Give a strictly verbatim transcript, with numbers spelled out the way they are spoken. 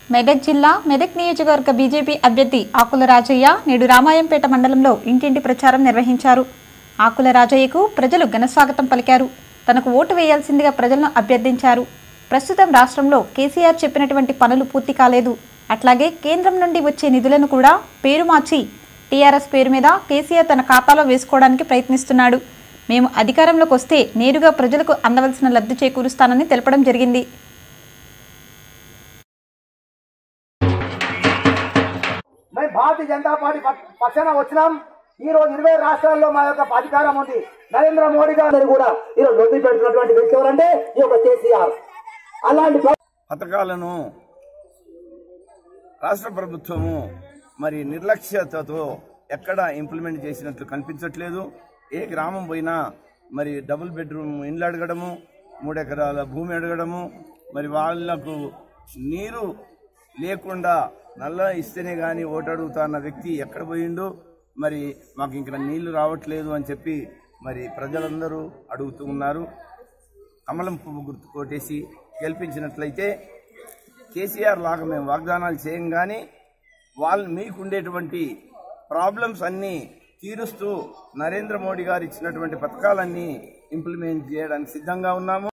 మెదక్ జిల్లా మెదక్ నియోజకవర్గ బీజేపీ అభ్యర్థి ఆకుల రాజయ్య నేడు రామాయంపేట మండలంలో ఇంటింటి ప్రచారం నిర్వహించారు. ఆకుల రాజయ్యకు ప్రజలు ఘనస్వాగతం పలికారు. తనకు ఓటు వేయాల్సిందిగా ప్రజలను అభ్యర్థించారు. ప్రస్తుతం రాష్ట్రంలో కేసీఆర్ చెప్పినటువంటి పనులు పూర్తి కాలేదు. అట్లాగే కేంద్రం నుండి వచ్చే నిధులను కూడా పేరు మార్చి టీఆర్ఎస్ పేరు మీద కేసీఆర్ తన ఖాతాలో వేసుకోవడానికి ప్రయత్నిస్తున్నాడు. మేము అధికారంలోకి వస్తే నేరుగా ప్రజలకు అందవలసిన లబ్ధి చేకూరుస్తానని తెలపడం జరిగింది. భారతీయ జనతా పార్టీ పక్షాన వచ్చినాం. ఈ రోజు ఇరవై రాష్ట్రాల్లో మా యొక్క అధికారం ఉంది. నరేంద్ర మోడీ గారు కూడా ఈరోజు నొప్పి పెడుతున్నటువంటి వ్యక్తి ఎవరంటే ఈ యొక్క కేసీఆర్. అలాంటి పథకాలను రాష్ట్ర ప్రభుత్వము మరి నిర్లక్ష్యతతో ఎక్కడ ఇంప్లిమెంట్ చేసినట్లు కనిపించట్లేదు. ఏ గ్రామం పోయినా మరి డబుల్ బెడ్రూమ్ ఇండ్లు అడగడము, మూడు ఎకరాల భూమి అడగడము, మరి వాళ్లకు నీరు లేకుండా నల్ల ఇస్తేనే కానీ ఓటు అడుగుతా అన్న వ్యక్తి ఎక్కడ పోయిండు. మరి మాకు ఇంకా నీళ్లు రావట్లేదు అని చెప్పి మరి ప్రజలందరూ అడుగుతూ ఉన్నారు. కమలం పువ్వు గుర్తు కొట్టేసి గెలిపించినట్లయితే కేసీఆర్ లాగా మేము వాగ్దానాలు చేయం, కానీ వాళ్ళు మీకుండేటువంటి ప్రాబ్లమ్స్ అన్నీ తీరుస్తూ నరేంద్ర మోడీ గారు ఇచ్చినటువంటి పథకాలన్నీ ఇంప్లిమెంట్ చేయడానికి సిద్ధంగా ఉన్నాము.